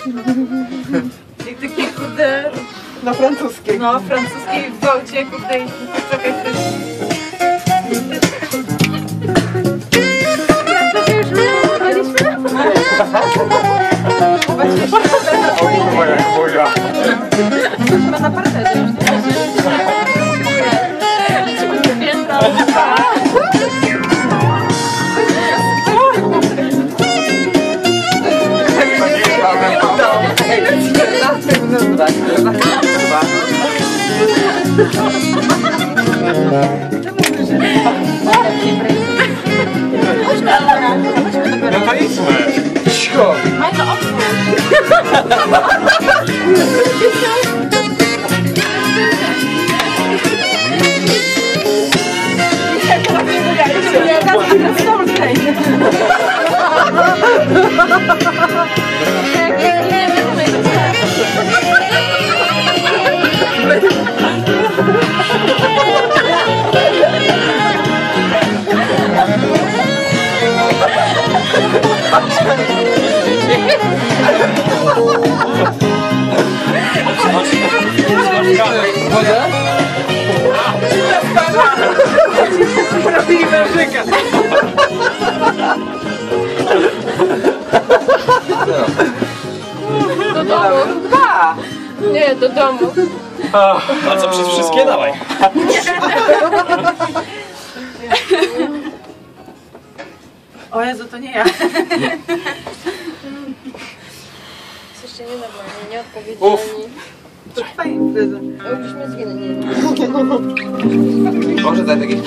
Jak taki kurde... Na francuskiej. No, francuskiej w gwałcie, kurde i czekaj też. To już rozmawialiśmy? Chyba na parterze już No to idźmy. Cicho. Majka, otwórz. Woda? Robili wężyka. Do domu. Dwa. Nie, do domu. A co, przez wszystkie? Dawaj. O Jezu, to nie ja. Jeszcze nie normalnie, nie odpowiedzieli. To twoja impreza. Mogliśmy zginąć. Może dać jakieś